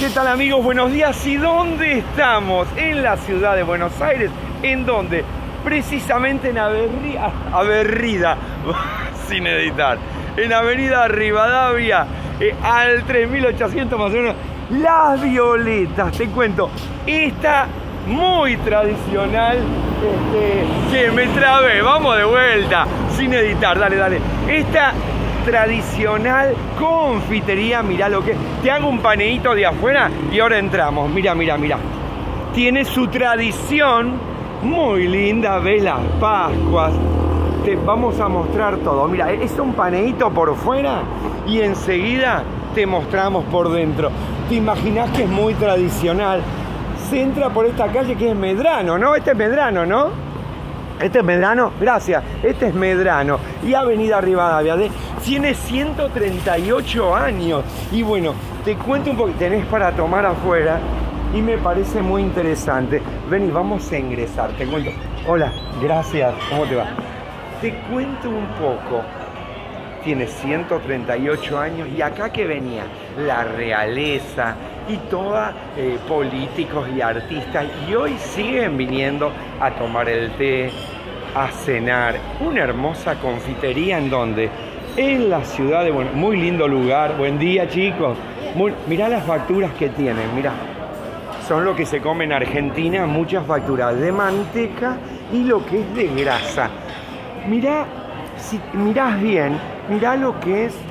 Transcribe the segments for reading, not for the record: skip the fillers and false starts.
¿Qué tal, amigos? Buenos días. ¿Y dónde estamos? En la ciudad de Buenos Aires. ¿En dónde? Precisamente en Avenida, sin editar, en Avenida Rivadavia, al 3800 más o menos. Las Violetas, te cuento, esta muy tradicional, que me trabé, vamos de vuelta, sin editar, dale. Esta tradicional confitería, mirá lo que... Te hago un paneíto de afuera y ahora entramos, mirá. Tiene su tradición muy linda, ves las Pascuas. Te vamos a mostrar todo, mira, es un paneíto por fuera y enseguida te mostramos por dentro. Te imaginás que es muy tradicional. Se entra por esta calle que es Medrano, ¿no? Este es Medrano, ¿no? Este es Medrano, gracias. Este es Medrano y Avenida Rivadavia. Tiene 138 años. Y bueno, te cuento un poco. Tenés para tomar afuera y me parece muy interesante. Ven y vamos a ingresar. Te cuento. Hola, gracias. ¿Cómo te va? Te cuento un poco. Tiene 138 años y acá que venía la realeza y toda políticos y artistas, y hoy siguen viniendo a tomar el té, a cenar. Una hermosa confitería en donde, en la ciudad de Buenos Aires. Muy lindo lugar. Buen día, chicos. Mirá las facturas que tienen, mirá. Son lo que se come en Argentina, muchas facturas de manteca y lo que es de grasa. Mirá, si mirás bien, mirá lo que es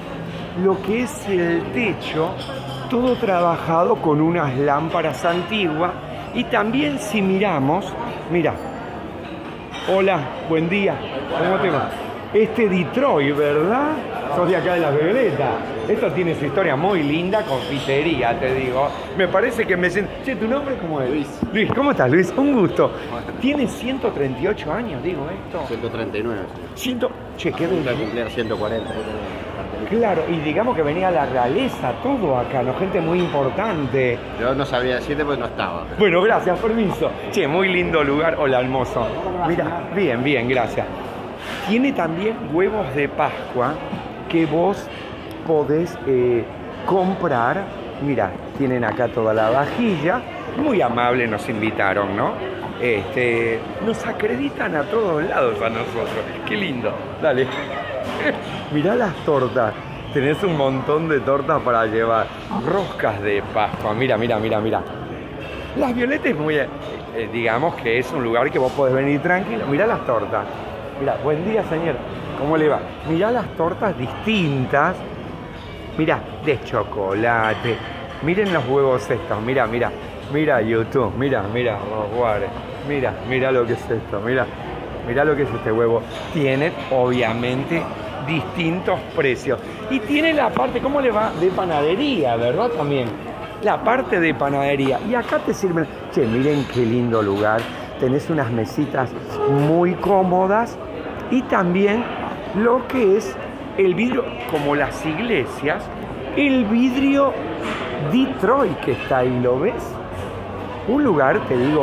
el techo, todo trabajado con unas lámparas antiguas. Y también si miramos, mirá. Hola, buen día, ¿cómo te va? Detroit, ¿verdad? Sos de acá de Las Violetas. Esto tiene su historia muy linda, confitería, te digo. Me parece que me siento... Che, ¿tu nombre cómo es? Luis, ¿cómo estás, Luis? Un gusto. Tiene 138 años, digo esto. 139. Che, qué bien. Cumplir 140. Claro, y digamos que venía la realeza, todo acá, ¿no? Gente muy importante. Yo no sabía decirte porque no estaba. Pero... Bueno, gracias, permiso. Che, muy lindo lugar. Hola, hermoso. Mira, bien, gracias. Tiene también huevos de Pascua que vos podés comprar. Mira, tienen acá toda la vajilla. Muy amable nos invitaron, ¿no? Nos acreditan a todos lados a nosotros. Qué lindo. Dale. Mirá las tortas. Tenés un montón de tortas para llevar. Roscas de Pascua. Mira. Las Violetas es muy... digamos que es un lugar que vos podés venir tranquilo. Mirá las tortas. Mirá, buen día, señor. ¿Cómo le va? Mirá las tortas distintas. Mirá, de chocolate. Miren los huevos estos. Mira YouTube. Mira, Roguare. Mira lo que es esto. Mira lo que es este huevo. Tienen, obviamente, distintos precios. Y tiene la parte, ¿cómo le va? De panadería, ¿verdad? También. La parte de panadería. Y acá te sirven... Che, miren qué lindo lugar. Tenés unas mesitas muy cómodas. Y también lo que es el vidrio, como las iglesias, el vidrio Detroit que está ahí, ¿lo ves? Un lugar, te digo,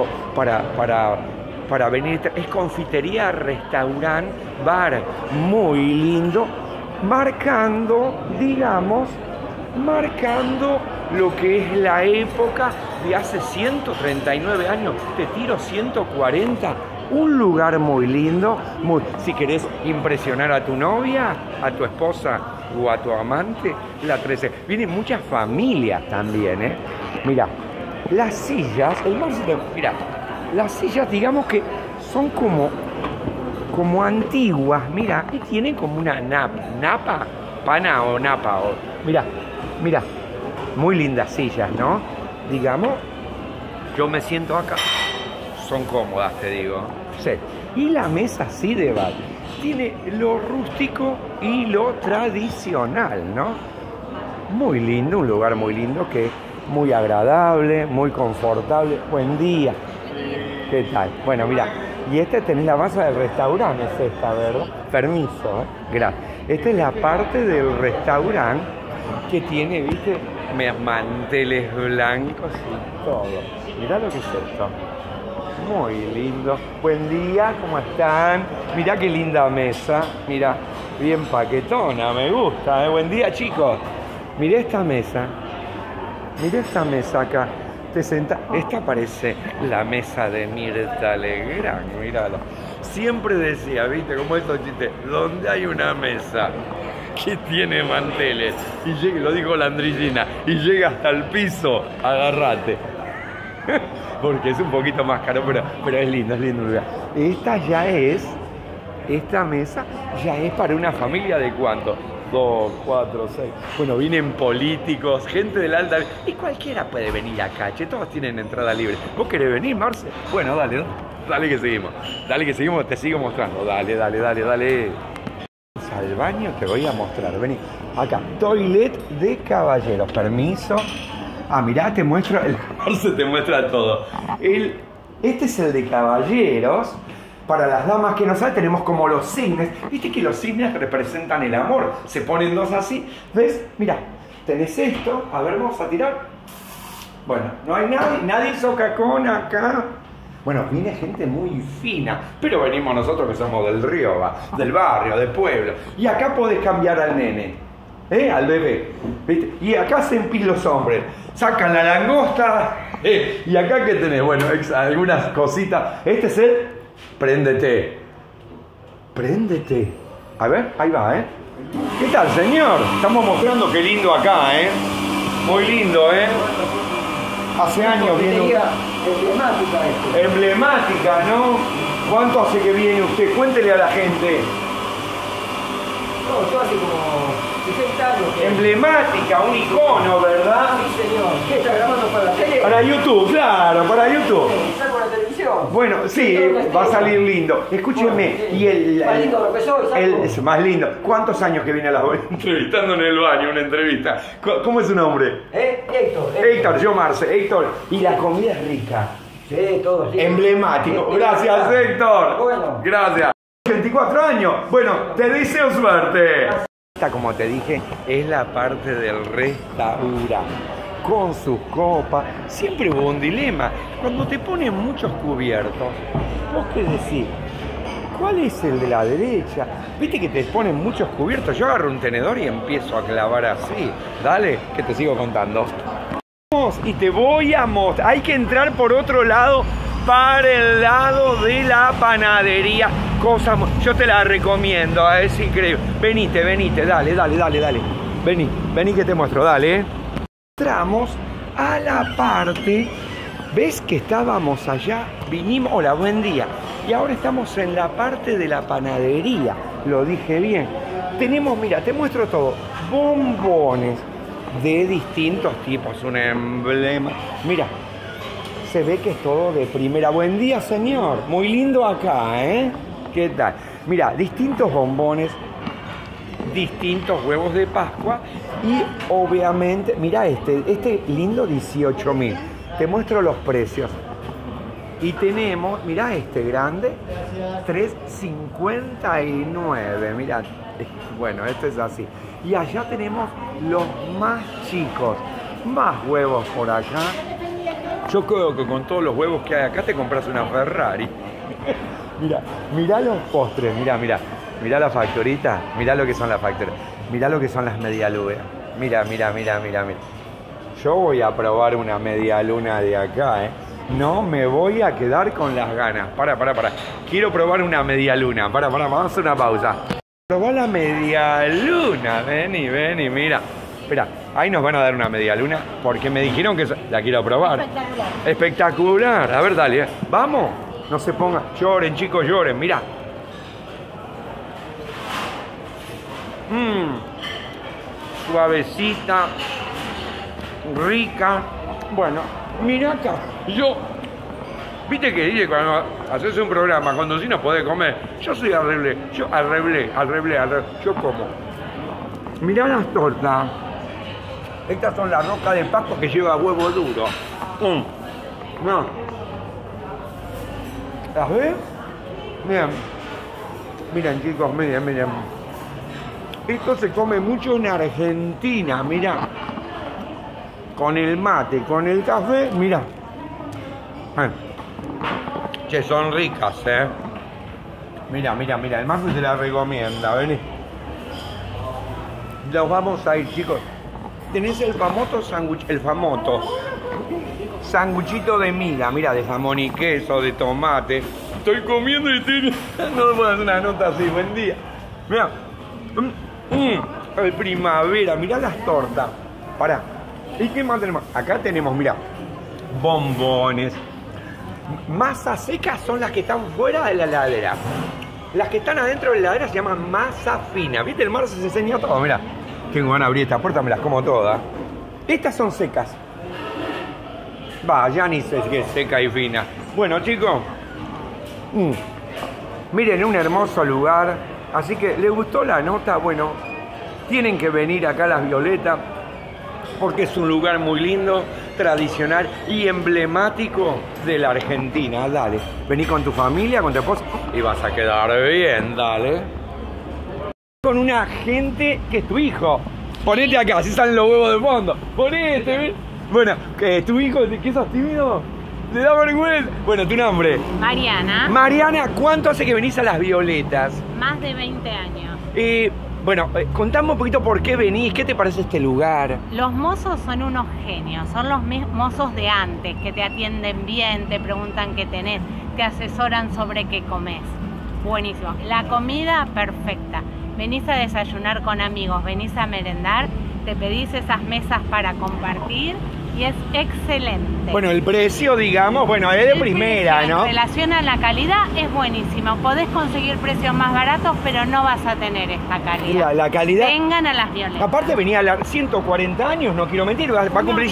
para venir, es confitería, restaurante, bar, muy lindo, marcando lo que es la época de hace 139 años, te tiro 140, un lugar muy lindo, si querés impresionar a tu novia, a tu esposa o a tu amante, la 13. Vienen muchas familias también, Mira, las sillas, las sillas digamos que son como antiguas, mira, y tienen como una napa, mira, muy lindas sillas, ¿no? Digamos, yo me siento acá, son cómodas, te digo. Sí. Y la mesa sí de bar, tiene lo rústico y lo tradicional, ¿no? Muy lindo, un lugar muy lindo que es muy agradable, muy confortable. Buen día. ¿Qué tal? Bueno, mira, y tenés la masa del restaurante, es esta, ¿verdad? Permiso, gracias. Esta es la parte del restaurante que tiene, ¿viste? Manteles blancos y todo. Mirá lo que es esto. Muy lindo. Buen día, ¿cómo están? Mirá qué linda mesa. Mirá, bien paquetona, me gusta, ¿eh? Buen día, chicos. Mirá esta mesa. Mirá esta mesa acá. Te senta. Esta parece la mesa de Mirta Legrand, míralo. Siempre decía, viste, como estos chistes, donde hay una mesa que tiene manteles, y llega, lo dijo la Andrillina, y llega hasta el piso, agárrate. Porque es un poquito más caro, pero es lindo, es lindo. Esta mesa ya es para una familia de ¿cuánto? 2, 4, 6. Bueno, vienen políticos, gente del alta. Y cualquiera puede venir acá, che, todos tienen entrada libre. ¿Vos querés venir, Marce? Bueno, dale, dale que seguimos. Dale que seguimos, te sigo mostrando. Dale. Vamos al baño, te voy a mostrar. Vení, acá, toilet de caballeros. Permiso. Ah, mirá, te muestro. El Marce te muestra todo. Este es el de caballeros. Para las damas que no saben, tenemos como los cisnes. ¿Viste que los cisnes representan el amor? Se ponen dos así. ¿Ves? Mira, tenés esto. A ver, vamos a tirar. Bueno, no hay nadie hizo cacón acá. Bueno, viene gente muy fina. Pero venimos nosotros que somos del río, del barrio, del pueblo. Y acá podés cambiar al nene. Al bebé. ¿Viste? Y acá hacen pis los hombres. Sacan la langosta. Y acá, ¿qué tenés? Bueno, algunas cositas. Este es el... Préndete. A ver, ahí va, ¿Qué tal, señor? Estamos mostrando qué lindo acá, Muy lindo, Hace años viene... Emblemática, ¿no? ¿Cuánto hace que viene usted? Cuéntele a la gente. No, yo hace como 60 años. Emblemática, un icono, ¿verdad? Sí, señor. ¿Qué está grabando para la tele? Para YouTube, claro, para YouTube. ¿Salgo en la televisión? Bueno, sí, va a salir lindo. Escúcheme, y más lindo profesor, es más lindo. ¿Cuántos años que viene a la entrevistando en el baño, una entrevista? ¿Cómo es su nombre? Héctor, yo Marce, Héctor. Y la comida es rica. Sí, todo sí. Emblemático. Gracias, Héctor. Bueno. Gracias. 24 años. Bueno, te deseo suerte. Esta, como te dije, es la parte del restaurante. Con sus copas. Siempre hubo un dilema. Cuando te ponen muchos cubiertos, ¿vos qué decís? ¿Cuál es el de la derecha? Viste que te ponen muchos cubiertos. Yo agarro un tenedor y empiezo a clavar así. Dale, que te sigo contando. Y te voy a mostrar. Hay que entrar por otro lado, para el lado de la panadería. Yo te la recomiendo, es increíble. Venite, dale. Vení que te muestro, dale. Entramos a la parte. ¿Ves que estábamos allá? Vinimos, hola, buen día. Y ahora estamos en la parte de la panadería. Lo dije bien. Tenemos, mira, te muestro todo. Bombones de distintos tipos, un emblema. Mira, se ve que es todo de primera. Buen día, señor. Muy lindo acá, ¿Qué tal? Mira, distintos bombones, distintos huevos de Pascua y obviamente, mira este lindo 18.000. Te muestro los precios. Y tenemos, mira este grande, 3.59. Mira, bueno, este es así. Y allá tenemos los más chicos. Más huevos por acá. Yo creo que con todos los huevos que hay acá te compras una Ferrari. Mirá los postres, mirá la factorita, mirá lo que son las factorías, mirá lo que son las medialunas. Mira. Yo voy a probar una medialuna de acá, No me voy a quedar con las ganas. Para. Quiero probar una medialuna. Vamos a hacer una pausa. Probar la medialuna. Vení, mira. Espera, ahí nos van a dar una medialuna porque me dijeron que la quiero probar. Espectacular. A ver, dale. Vamos. No se pongan. Lloren, chicos, lloren. Mirá. Suavecita. Rica. Bueno, mira acá. Viste que dice cuando haces un programa, cuando sí no podés comer. Yo soy al revés. Yo como. Mirá las tortas. Estas son las rocas de Pascua que lleva huevo duro. No. ¿Las ves? Miren chicos, miren. Esto se come mucho en Argentina, mirá. Con el mate, con el café, mirá. Che, son ricas, Mira, el Marce se la recomienda, vení. Los vamos a ir, chicos. tenés el famoso sanguchito de miga, mira, de jamón y queso, de tomate. Estoy comiendo y estoy... No me puedo hacer una nota así, buen día. Mira, primavera, mirá las tortas. Pará. ¿Y qué más tenemos? Acá tenemos, mira, bombones. Masas secas son las que están fuera de la heladera. Las que están adentro de la heladera se llaman masa fina. ¿Viste? El mar se enseña todo, mira. Que van a abrir esta puerta, me las como todas. Estas son secas. Va, ya ni sé qué es seca y fina. Bueno, chicos. Miren, un hermoso lugar. Así que, ¿les gustó la nota? Bueno, tienen que venir acá a Las Violetas. Porque es un lugar muy lindo, tradicional y emblemático de la Argentina. Dale, vení con tu familia, con tu esposa y vas a quedar bien, dale. Con una gente que es tu hijo. Ponete acá, así salen los huevos de fondo. Ponete, ¿ves? Bueno, ¿tu hijo, qué sos tímido? ¿Le da vergüenza? Bueno, ¿tu nombre? Mariana. Mariana, ¿cuánto hace que venís a Las Violetas? Más de 20 años. Bueno, contame un poquito por qué venís, qué te parece este lugar. Los mozos son unos genios, son los mozos de antes, que te atienden bien, te preguntan qué tenés, te asesoran sobre qué comés. Buenísimo. La comida perfecta. Venís a desayunar con amigos, venís a merendar, te pedís esas mesas para compartir y es excelente. Bueno, el precio, digamos, bueno, es de primera, ¿no? En relación a la calidad es buenísimo. Podés conseguir precios más baratos, pero no vas a tener esta calidad. La calidad. Vengan a Las Violetas. Aparte venía a la 140 años, no quiero mentir, va a cumplir...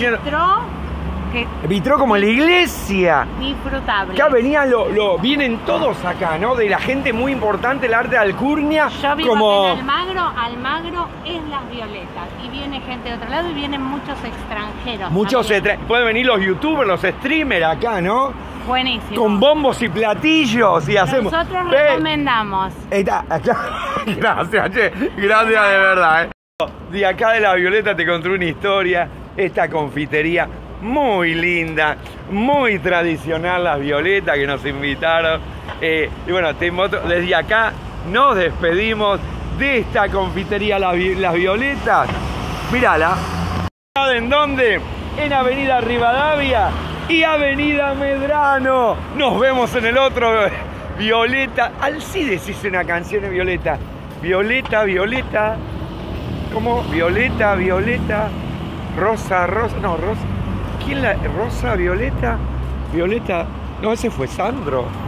Vitró como en la iglesia. Disfrutable. Acá venían, vienen todos acá, ¿no? De la gente muy importante, el arte de Alcurnia. Yo vivo como... en Almagro es Las Violetas. Y viene gente de otro lado y vienen muchos extranjeros. Pueden venir los youtubers, los streamers acá, ¿no? Buenísimo. Con bombos y platillos y hacemos... Nosotros recomendamos. Acá. Gracias, che. Gracias de verdad, De acá de La Violeta te conté una historia. Esta confitería muy linda, muy tradicional, Las Violetas, que nos invitaron. Y bueno, desde acá nos despedimos de esta confitería Las Violetas. Mírala. ¿En dónde? En Avenida Rivadavia y Avenida Medrano. Nos vemos en el otro Violeta. Alcides hice una canción de Violeta. Violeta, Violeta. ¿Cómo? Violeta, Violeta. Rosa, Rosa. No, Rosa. ¿Quién la...? Rosa, Violeta. Violeta. No, ese fue Sandro.